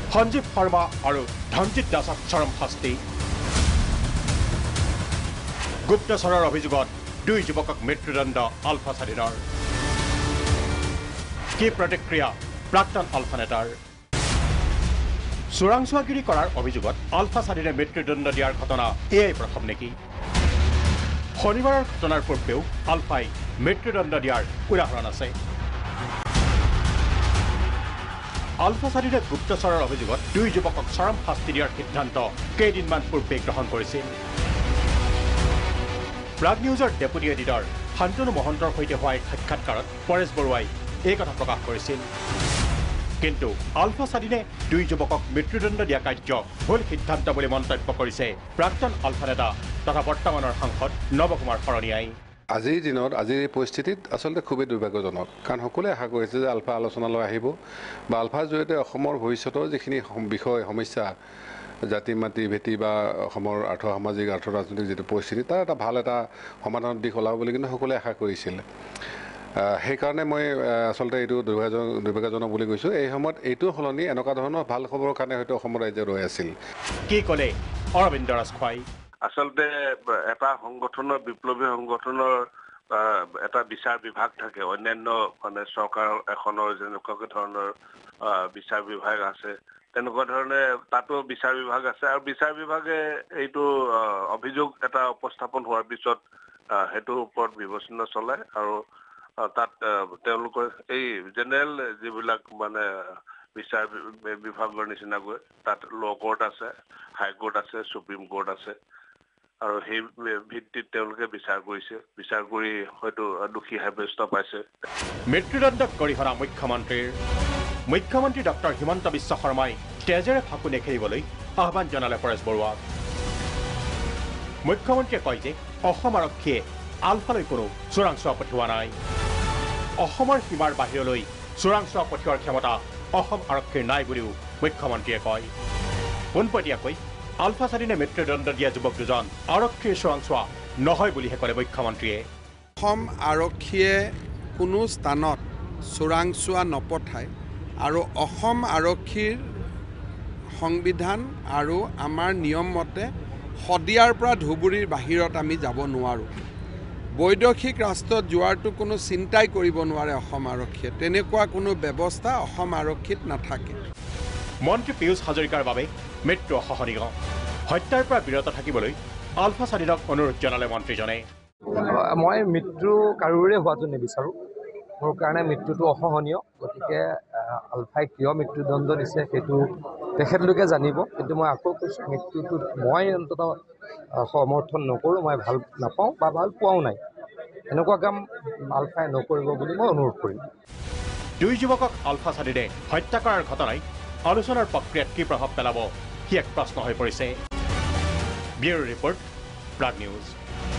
সঞ্জীৱ শৰ্মা আৰু ধনজিৎ দাসক চৰম শাস্তি গুপ্তচৰৰ অভিযোগত 2 যুৱকক মৃত্যুদণ্ড আলফা স্বাধীনৰ কি প্ৰতিক্ৰিয়া প্ৰাক্তন আলফা নেতাৰ চোৰাংচোৱাগিৰি কৰাৰ অভিযোগত আলফা স্বাধীনে মৃত্যুদণ্ড দিয়াৰ ঘটনা এয়াই প্ৰথম নেকি শনিবাৰৰ ঘটনাৰ পূৰ্বেও আলফাই মৃত্যুদণ্ড দিয়াৰ উদাহৰণ আছে আলফা স্বাধীনে গুপ্তচৰৰ অভিযোগত 2 যুৱকক চৰম শাস্তি দিয়াৰ সিদ্ধান্ত কেইদিনমান পূৰ্বে গ্ৰহণ কৰিছিল প্ৰাগ নিউজৰ ডেপুটি এডিটৰ শান্তনু মহন্তৰ সৈতে হোৱা এক সাক্ষাৎকাৰত পৰেশ বৰুৱাই এই কথা প্ৰকাশ কৰিছিল কিন্তু আলফা স্বাধীনে 2 যুৱকক মৃত্যুদণ্ড দিয়া কাৰ্য ভুল সিদ্ধান্ত বুলি মন্তব্য কৰিছে প্ৰাক্তন আলফা নেতা তথা বৰ্তমানৰ সাংসদ নৱকুমাৰ শৰণীয়াই আজিৰ দিনত আজিৰ এই পৰিস্থিতিত আচলতে খুবেই দুৰ্ভাগ্যজনক কাৰণ সকলোৱে আশা কৰিছে যে আলফা আলোচনালৈ আহিব বা আলফাৰ জৰিয়তে অসমৰ ভৱিষ্যতৰ যিখিনি বিষয় সমস্যা জাতি মাতি ভেটি বা অসমৰ আৰ্থ-সামাজিক আৰ্থ-ৰাজনৈতিক যিটো পৰিস্থিতি তাৰ এটা ভাল এটা সমাধানৰ দিশ ওলাব বুলি কিন্তু সকলোৱে আশা কৰিছিল সেইকাৰণে মই আচলতে এইটো দুৰ্ভাগ্যজনক বুলি কৈছোঁ এই সময়ত এইটো সলনি এনেকুৱা ধৰণৰ ভাল খবৰৰ কাৰণে হয়তো অসমৰ ৰাইজে ৰৈ আছিল কি ক'লে অৰবিন্দ ৰাজখোৱাই আচলতে এটা সংগঠনৰ বিপ্লৱী সংগঠনৰ এটা বিচাৰ বিভাগ থাকে অন্যান্য মানে চৰকাৰ এখনৰ যেনেকুৱা ধৰণৰ বিচাৰ বিভাগ আছে তেনেকুৱা ধৰণে তাতো বিচাৰ বিভাগ আছে আৰু বিচাৰ বিভাগে এইটো অভিযোগ এটা উপস্থাপন হোৱাৰ পিছত হেতুৰ ওপৰত বিবেচনা চলায় আৰু তাত তেওঁলোকৰ এই জেনেৰেল যিবিলাক মানে বিচাৰ বিভাগৰ নিচিনাকৈ তাত ল' কোৰ্ট আছে হাই কোৰ্ট আছে সুপ্ৰিম কোৰ্ট আছে আৰু সেই ভিত্তিত তেওঁলোকে বিচাৰ কৰিছে বিচাৰ কৰি হয়তো দোষী সাব্যস্ত পাইছে মৃত্যুদণ্ডক গৰিহণা মুখ্যমন্ত্ৰী ডক্টৰ হিমন্ত বিশ্ব শৰ্মাই তেজেৰে ফাকু নেখেলিবলৈ আহ্বান জনালে পৰেশ বৰুৱাক মুখ্যমন্ত্ৰীয়ে কয় যে অসম আৰক্ষীয়ে আলফালৈ কোনো চোৰাংচোৱা পঠিওৱা নাই অসমৰ সীমাৰ বাহিৰলৈ চোৰাংচোৱা পঠিওৱাৰ ক্ষমতা অসম আৰক্ষীৰ নাই বুলিও মুখ্যমন্ত্ৰীয়ে কয় পোনপটীয়াকৈ আলফা স্বাধীনে মৃত্যুদণ্ড দিয়া যুৱক দুজন আৰক্ষীৰ চোৰাংচোৱা নহয় বুলিহে ক'লে মুখ্যমন্ত্ৰীয়ে অসম আৰক্ষীয়ে কোনো স্থানত চোৰাংচোৱা নপঠায় আৰু অসম আৰক্ষীৰ সংবিধান আৰু আমাৰ নিয়ম মতে শদিয়াৰ পৰা ধুবুৰীৰ বাহিৰত আমি যাব নোৱাৰোঁ বৈদেশিক ৰাষ্ট্ৰত যোৱাৰটো কোনো চিন্তাই কৰিব নোৱাৰে অসম আৰক্ষীয়ে তেনেকুৱা কোনো ব্যৱস্থা অসম আৰক্ষীত নাথাকে মন্ত্ৰী পীয়ুষ হাজৰিকাৰ বাবে মৃত্যু অসহনীয় হত্যাৰ পৰা বিৰত থাকিবলৈ আলফা স্বাধীনক অনুৰোধ জনালে মন্ত্ৰীজনে মই মৃত্যু কাৰোৰে হোৱাটো নিবিচাৰোঁ মোৰ কাৰণে মৃত্যুটো অসহনীয় গতিকে আলফাই কিয় মৃত্যুদণ্ড দিছে সেইটো তেখেতলোকে জানিব কিন্তু মই আকৌ কৈছোঁ মৃত্যুটোত মই অন্ততঃ সমৰ্থন নকৰোঁ মই ভাল নাপাওঁ বা ভাল পোৱাও নাই এনেকুৱা কাম আলফাই নকৰিব বুলি মই অনুৰোধ কৰিম 2 যুৱকক আলফা স্বাধীনে হত্যা কৰাৰ ঘটনাই আলোচনাৰ প্ৰক্ৰিয়াত কি প্ৰভাৱ পেলাব সি এক প্ৰশ্ন হৈ পৰিছে ব্যুৰো ৰিপৰ্ট প্ৰাগ নিউজ